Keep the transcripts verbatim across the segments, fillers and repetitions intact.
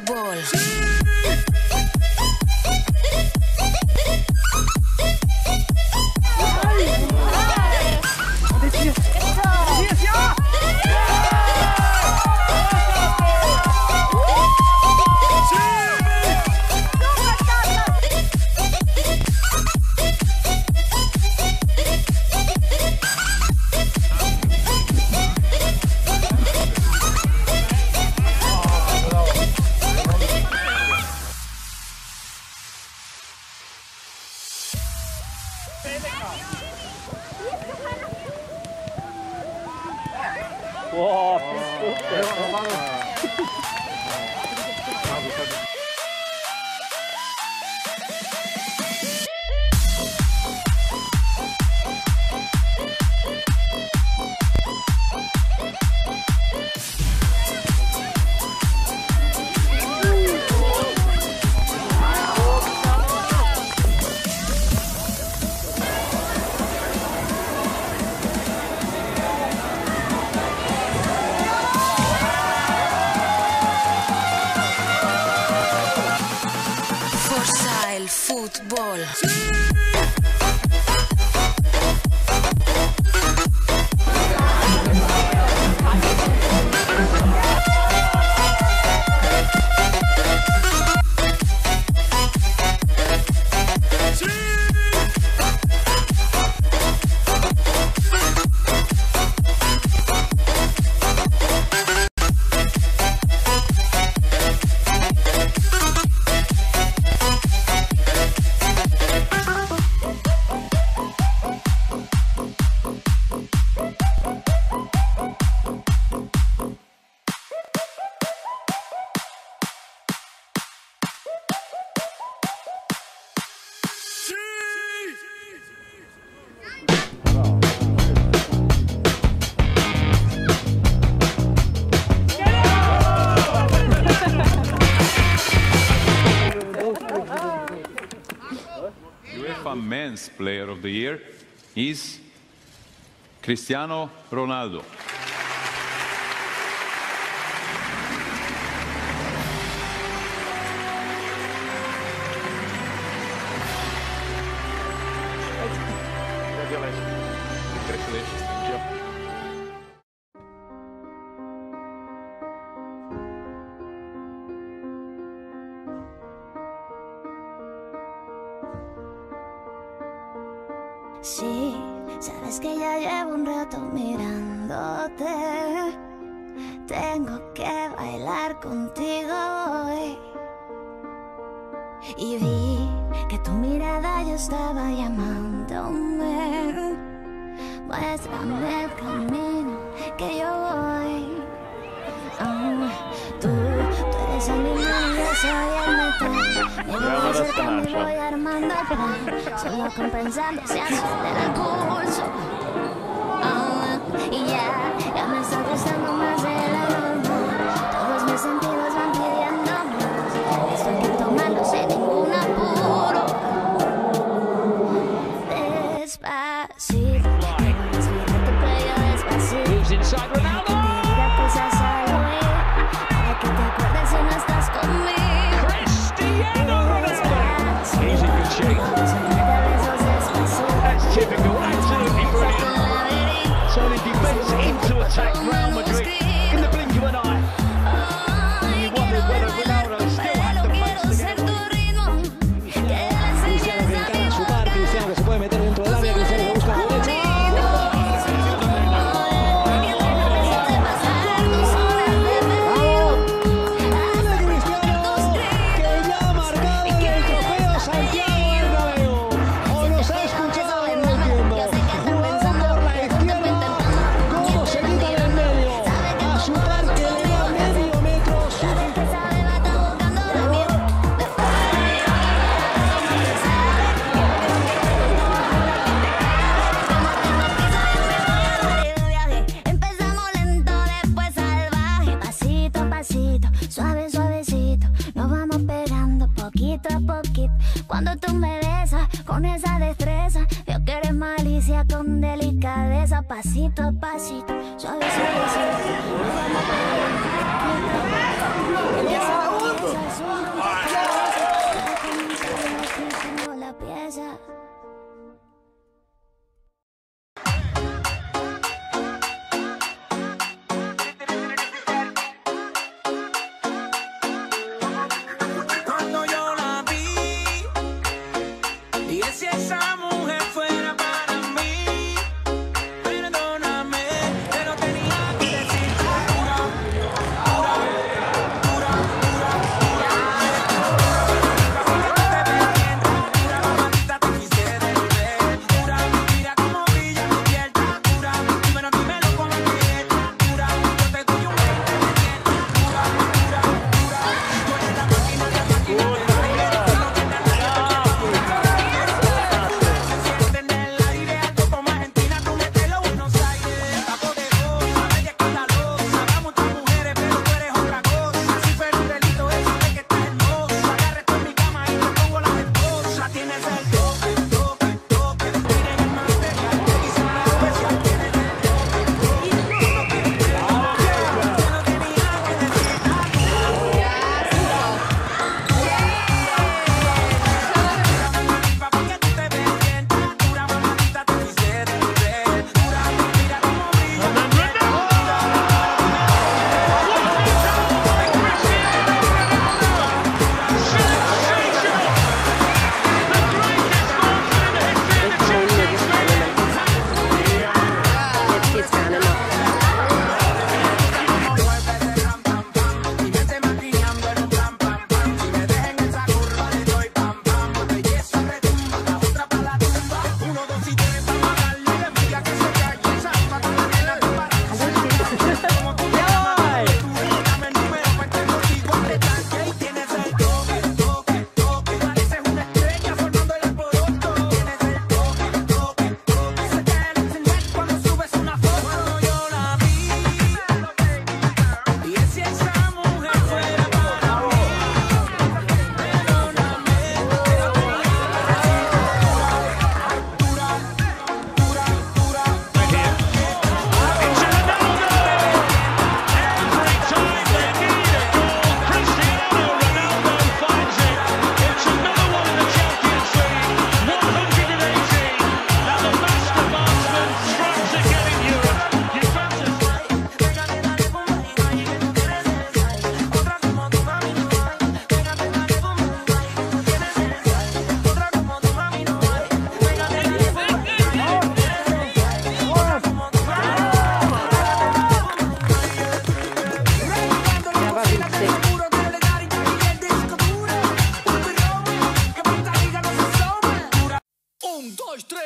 fútbol. 와, 대박. El fútbol. UEFA Men's Player of the Year is Cristiano Ronaldo. Congratulations. Thank you. Sí, sabes que ya llevo un rato mirándote. Tengo que bailar contigo hoy. Y vi que tu mirada ya estaba llamándome. Muéstrame el camino que yo voy. Oh, tú, tú eres el limón y yo soy el metal. Me voy acercando y voy armando el plan. Solo compensando se acelera el pulso. Oh, y ya, ya me está gustando más de la norma. Todos mis sentidos van pidiendo más. Esto hay que tomarlo sin ningún apuro. Despacito, quiero respirar tu cuello despacito. Moves inside Ronaldo. Para que te acuerdes si no estás conmigo. Cristiano Ronaldo. He's in good shape. That's typical. Absolutely brilliant. Turning defense into attack. Real Madrid in the blink of an eye. And you wonder whether Ronaldo still has the pace to get it. Cristiano que encara su par. Cristiano que se puede meter dentro del área. Cristiano que busca la derecha. Suave, suavecito, nos vamos pegando poquito a poquito. Cuando tú me besas con esa destreza, veo que eres malicia con delicadeza. Pasito a pasito, suave, suavecito, nos vamos pegando poquito a poquito.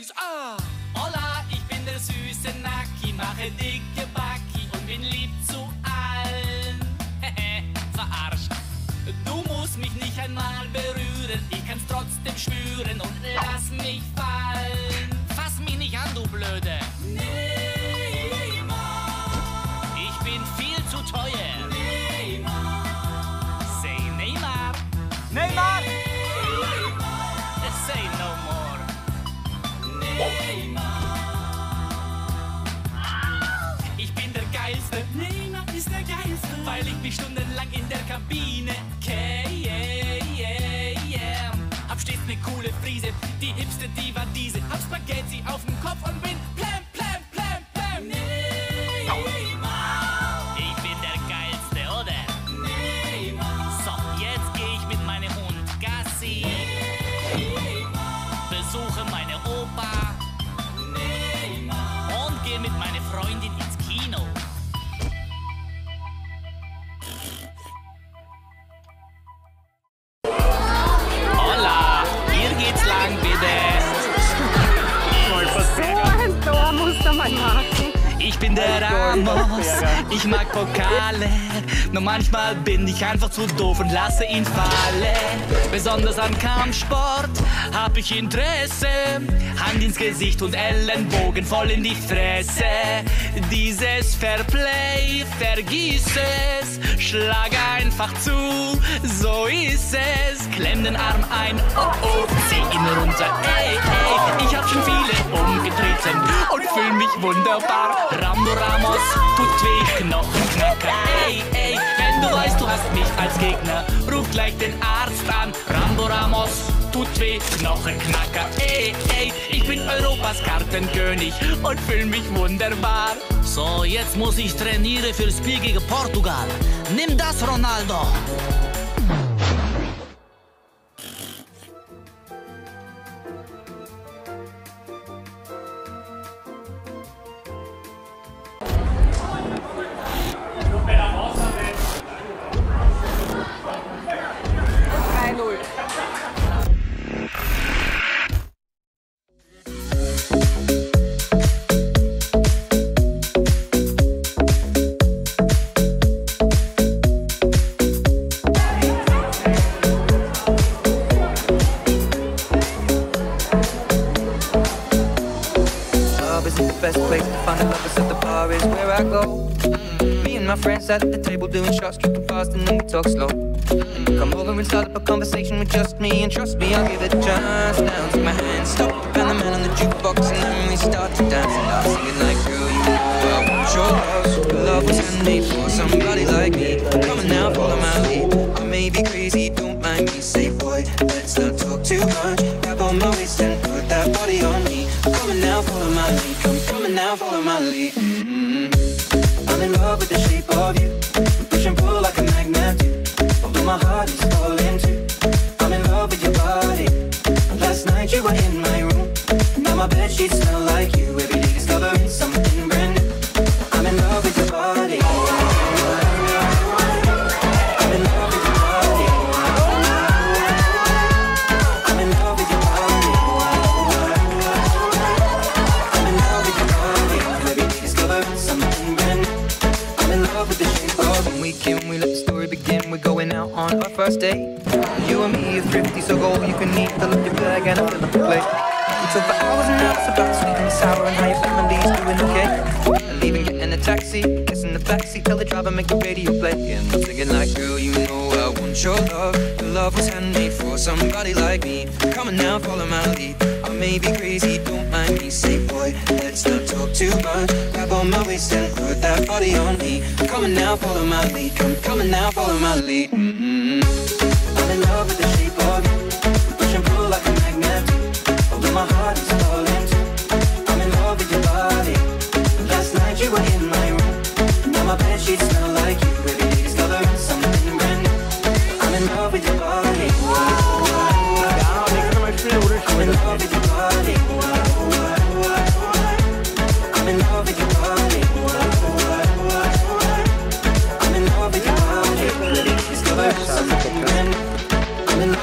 Boys, ah! Hola, ich bin der süße Naki, mache dicke Backi und bin lieb zu allen. Hehe, verarscht. Du musst mich nicht einmal berühren, ich kann's trotzdem spüren und lass mich fallen. Fass mich nicht an, du Blöde. Neymar. Ich bin viel zu teuer. Neymar. Say Neymar. Neymar. Say no more. Neymar. Ich bin der Geilste. Neymar ist der Geilste. Weil ich mich stundenlang in der Kabine okay, yeah, yeah, yeah. Hab stets ne coole Frise, die hipste Diva diese. Hab Spaghetti auf dem Kopf und bin plam, plam, plam, plam. Neymar. Ich bin der Geilste, oder? Neymar. So, jetzt geh ich mit meinem Hund Gassi. Besuche meine Opa. Neymar. Und geh mit meiner Freundin ins Kino. Hola, hier geht's lang, bitte. So ein Tor musste man machen. Ich bin der Ramos, ich mag Pokale. Nur manchmal bin ich einfach zu doof und lasse ihn fallen. Besonders an Kampfsport hab ich Interesse. Hand ins Gesicht und Ellenbogen voll in die Fresse. Dieses Fairplay, vergiss es. Schlag einfach zu, so ist es. Klemm den Arm ein, oh oh, zieh ihn runter, ey, ey. Ich hab schon viele umgetreten und fühl mich wunderbar. Rambo Ramos, tut weh, Knochenknacker, ey, ey. Wenn du weißt, du hast mich als Gegner, ruf gleich den Arzt an. Rambo Ramos, tut weh, Knochenknacker, ey, ey. Ich bin Europas Kartenkönig und fühl mich wunderbar. So, jetzt muss ich trainieren fürs Spiel gegen Portugal. Nimm das, Ronaldo. drei null. Best place to find the lovers at the bar is where I go. Mm-hmm. Me and my friends sat at the table doing shots, tripping fast, and then we talk slow. Mm-hmm. Come over and start up a conversation with just me, and trust me, I'll give it a chance. Now take my hand, stop, and the man on the jukebox, and then we start to dance. And I'm singing like, girl, you know I want your love. Your love was handmade for somebody like me. Come on now, follow my lead. I may be crazy, don't mind me. Say, boy, let's not talk too much. Grab on my waist and put that body on me. Come on now, follow my lead. Come, come on now, follow my lead. Mm-hmm. I'm in love with the shape of you. We push and pull like a magnet do. Although my heart is falling too. I'm in love with your body. Last night you were in my room. Now my bedsheets smell like you. Every day discovering something brand new. I'm in love with your body. I'm in love with your body. I'm in love with your body. I'm in love with your body. Every day discovering something brand new. I'm in love with the shape of you. Weekend, we let the story begin. We're going out on our first date. You and me are thrifty, so go all you can eat. Fill up your bag and I fill up the plate. We talk for hours and hours about sweet and sour and how your family's doing okay. And leaving, get in a taxi, kissing the backseat, tell the driver make the radio play. And I'm singing like, girl, you know I want your love. Your love was handmade for somebody like me. Come on now, follow my lead. I may be crazy, don't mind me. Say, boy, let's not talk too much. Grab on my waist and put that body on me. Come on now, follow my lead. Come, come on now, follow my lead. Mm-hmm. I'm in love with the shape of you. Push and pull like a magnet do. Although my heart is falling too. I'm in love with your body. Last night you were in my room. Now my bedsheets smell like you. Every day discovering something brand new. I'm in love with your body. I'm in love with your body. I'm in love with your body. I'm in love with your body. Every day discovering something brand new. I'm in love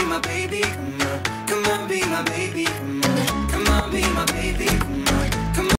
my baby, come on, come on, be my baby, come on, come on, be my baby.